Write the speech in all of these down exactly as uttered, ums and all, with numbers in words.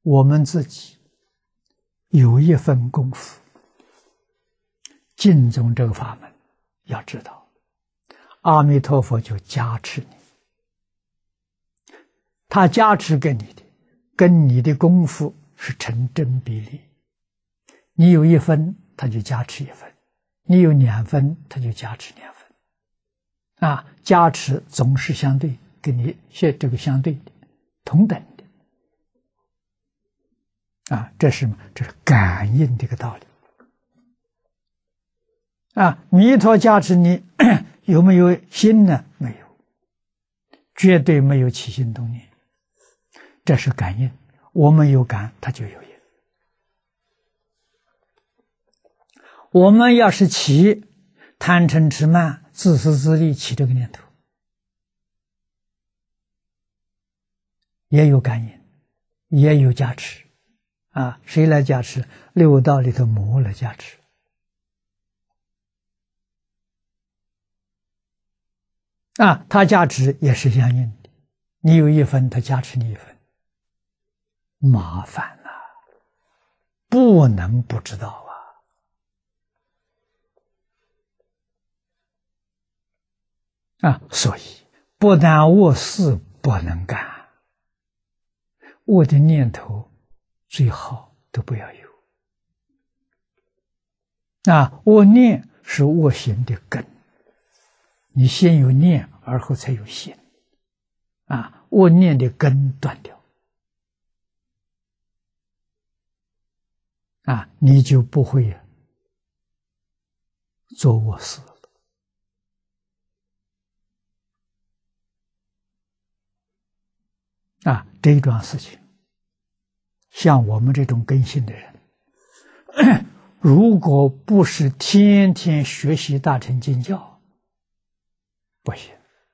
我们自己有一份功夫，敬重这个法门，要知道，阿弥陀佛就加持你，他加持给你的，跟你的功夫是成正比例。你有一分，他就加持一分；你有两分，他就加持两分。啊，加持总是相对，跟你现这个相对的，同等的。啊，这是什么？这是感应的一个道理。啊，弥陀加持你有没有心呢？没有，绝对没有起心动念，这是感应。我们有感，它就有应。我们要是起贪嗔痴慢、自私自利，起这个念头，也有感应，也有加持。啊，谁来加持？六道里头魔来加持。啊，他加持也是相应的，你有一分，他加持你一分，麻烦了，不能不知道啊！啊，所以不但恶事不能干，恶的念头最好都不要有。啊，恶念是恶行的根。你先有念，而后才有行。啊，恶念的根断掉，啊，你就不会做恶事了。啊，这一桩事情，像我们这种根性的人，如果不是天天学习大乘经教，不行。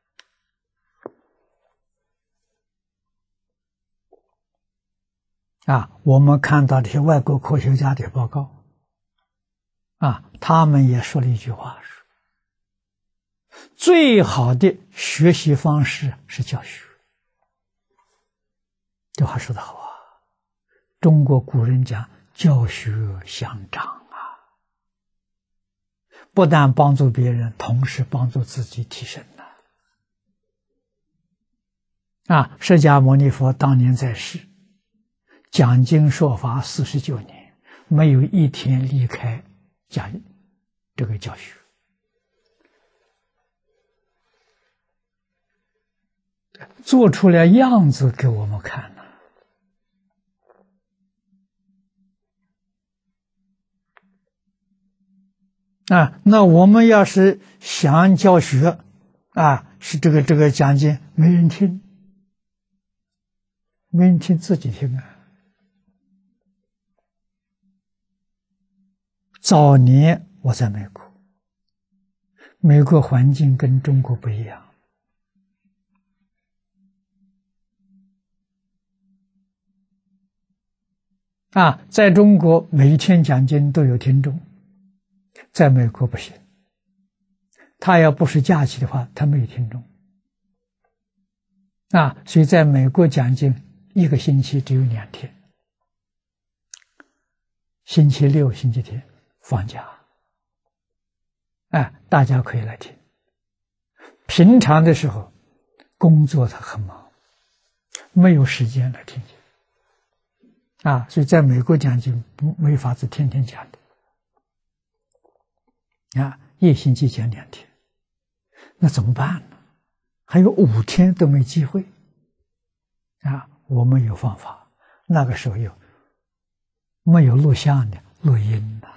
啊，我们看到这些外国科学家的报告，啊，他们也说了一句话，是最好的学习方式是教学。这话说得好啊！中国古人讲教学相长啊，不但帮助别人，同时帮助自己提升呐。啊，释迦牟尼佛当年在世，讲经说法四十九年，没有一天离开讲这个教学，做出来样子给我们看了。啊，那我们要是想教学，啊，是这个这个讲经没人听，没人听自己听啊。早年我在美国，美国环境跟中国不一样。啊，在中国每一天讲经都有听众，在美国不行。他要不是假期的话，他没有听众。啊，所以在美国讲经一个星期只有两天，星期六、星期天放假，哎，大家可以来听。平常的时候，工作他很忙，没有时间来听经。啊，所以在美国讲经不没法子天天讲的，啊，一星期讲两天，那怎么办呢？还有五天都没机会，啊，我们有方法。那个时候有没有录像的录音的？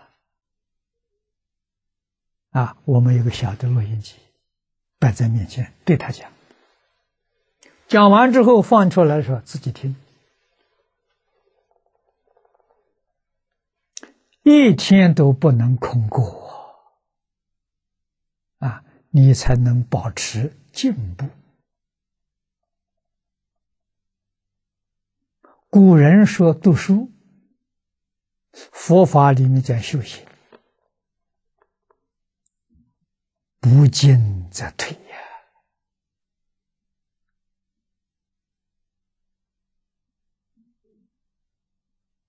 啊，我们有个小的录音机摆在面前，对他讲，讲完之后放出来的时候自己听。一天都不能空过啊，你才能保持进步。古人说读书，佛法里面讲修行，不进则退呀。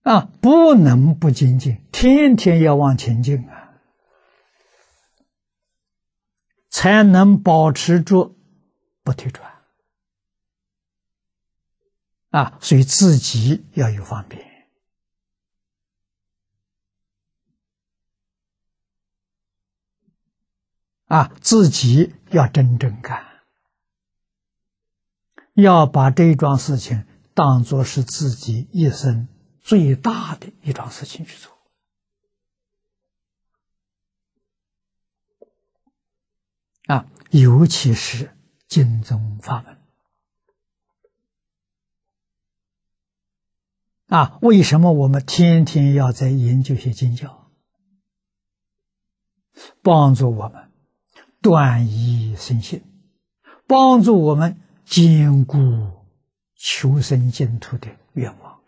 啊，不能不精进，天天要往前进啊，才能保持住不退转啊。所以自己要有方便啊，自己要真正干，要把这一桩事情当作是自己一生最大的一桩事情去做啊，尤其是经宗法门啊。为什么我们天天要在研究些经教，帮助我们断疑生信，帮助我们坚固求生净土的愿望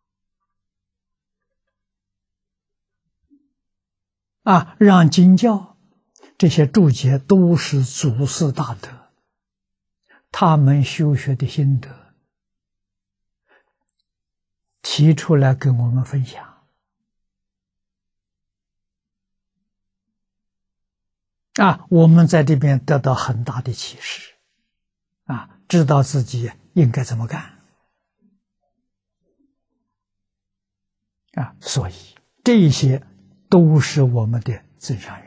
啊，让经教这些注解都是祖师大德，他们修学的心得提出来跟我们分享啊，我们在这边得到很大的启示啊，知道自己应该怎么干啊，所以这些都是我们的增上缘。